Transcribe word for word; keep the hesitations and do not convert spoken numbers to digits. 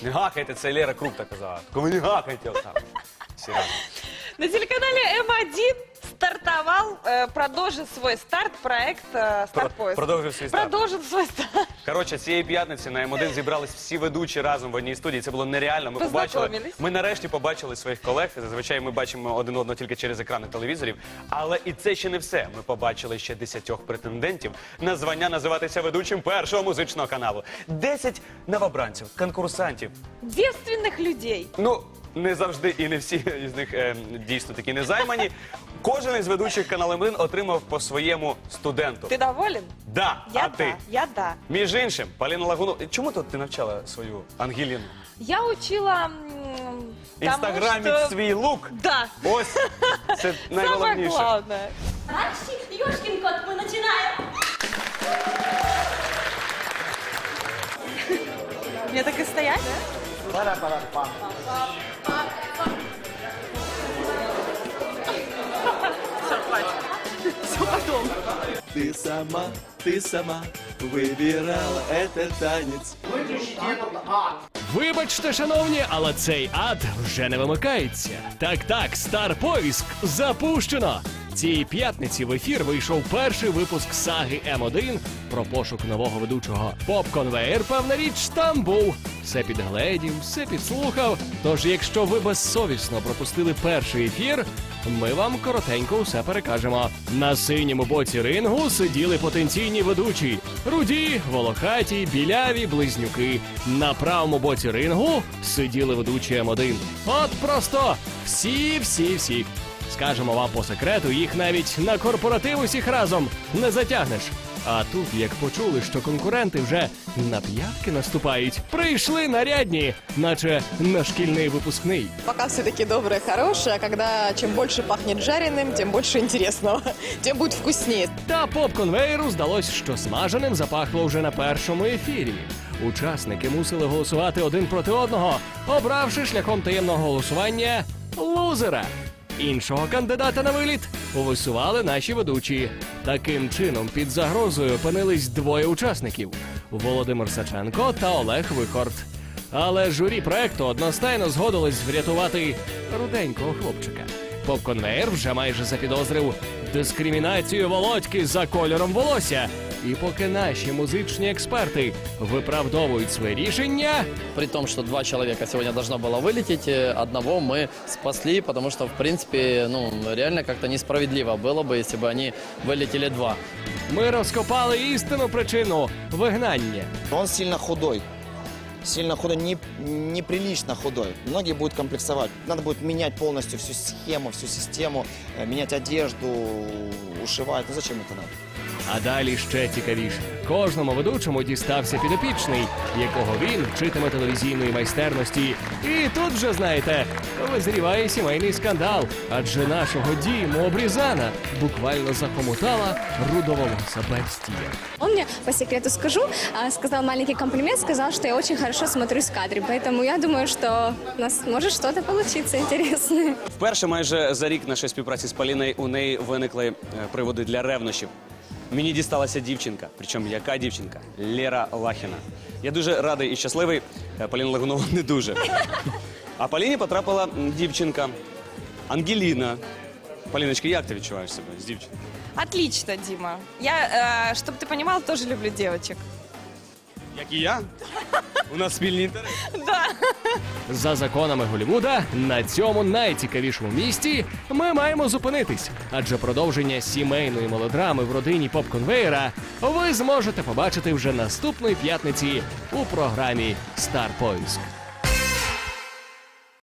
Не гакайте, це Лера Круг так казала. Кому не гакайте отак. Всі разом. На телеканале М один стартовал, э, продолжит свой старт проект э, «Старпоиск». Продовжив свій старт. Продолжит свой старт. Коротше, цієї п'ятниці на М один зібрались всі ведучі разом в одній студії. Це було нереально. Ми побачили, Познайомились. ми нарешті побачили своїх колег. Зазвичай ми бачимо один одного тільки через екрани телевізорів. Але і це ще не все. Ми побачили ще десятьох претендентів на звання називатися ведучим першого музичного каналу. Десять новобранців, конкурсантів. Девственных людей. Ну, не завжди і не всі з них е, дійсно такі незаймані. Кожен із ведучих каналу М один отримав по своєму студенту. Ты доволен? Да, Я а да, ти? я да. Між іншим, Поліна Лагунова, чому тут ти навчала свою Ангеліну? Я учила... м, Інстаграміть тому що- свій лук. Да. Ось, це Самое найголовніше. главное. Товарищи, ёшкин кот, мы начинаем. Мне так и стоять, да? Все, хватит. Все потом. Ты сама, ты сама выбирала этот танец. Вибачте, шановні, але цей ад вже не вимикається. Так-так, «Старпоиск» запущено! Цієї п'ятниці в ефір вийшов перший випуск саги М один про пошук нового ведучого. Поп-конвеєр, певна річ, там був. Все підгледів, все підслухав. Тож, якщо ви безсовісно пропустили перший ефір, ми вам коротенько усе перекажемо. На синьому боці рингу сиділи потенційні ведучі. Руді, волохаті, біляві, близнюки. На правому боці рингу сиділи ведучі М один. От просто всі-всі-всі. Скажемо вам по секрету, їх навіть на корпоратив усіх разом не затягнеш. А тут, як почули, що конкуренти вже на п'ятки наступають, прийшли нарядні, наче на шкільний випускний. Пока все таки доброе, хорошее, а когда чем больше пахнет жареным, тем больше интересного, тем будет вкуснее. Та поп-конвеєру здалось, що смаженим запахло вже на першому ефірі. Учасники мусили голосувати один проти одного, обравши шляхом таємного голосування лузера. Іншого кандидата на виліт висували наші ведучі. Таким чином, під загрозою опинились двоє учасників – Володимир Саченко та Олег Вихорт. Але журі проекту одностайно згодилось врятувати руденького хлопчика. Поп-конвеєр вже майже запідозрив дискримінацію Володьки за кольором волосся. І поки наші музичні експерти виправдовують своє рішення, При том, что два человека сегодня должно было вылететь, э, одного мы спасли, потому что, в принципе, ну, реально как-то несправедливо было бы, если бы они вылетели два. ми розкопали істинну причину вигнання. Он сильно худой. Сильно худой, не, неприлично худой. Многие будут комплексовать. Надо будет менять полностью всю схему, всю систему, э, менять одежду, ушивать. Ну зачем это надо? А далі ще цікавіше. Кожному ведучому дістався підопічний, якого він вчитиме телевізійної майстерності. І тут вже, знаєте, визріває сімейний скандал. Адже нашого Діму Обрізана буквально захомутала рудоволоса бестія. Он мне, по секрету скажу, а, сказал маленький комплимент, сказал, что я очень хорошо смотрюсь в кадре. Поэтому я думаю, что у нас может что-то получиться интересное. Вперше майже за рік нашої співпраці з Поліною у неї виникли е, приводи для ревнощів. Мені дісталася дівчинка, причому яка дівчинка? Лера Лахіна. Я дуже радий і щасливий, е, Поліна Лагунова не дуже. А Поліні потрапила м, дівчинка Ангеліна. Поліночка, як ти відчуваєш себе з дівчинкою? Отлично, Дима. Я, э, чтобы ты понимал, тоже люблю девочек. Як і я? У нас спільні інтереси. Да. За законами Голлівуда, на цьому найцікавішому місці ми маємо зупинитись. Адже продовження сімейної мелодрами в родині поп-конвеєра ви зможете побачити вже наступної п'ятниці у програмі «Старпоиск».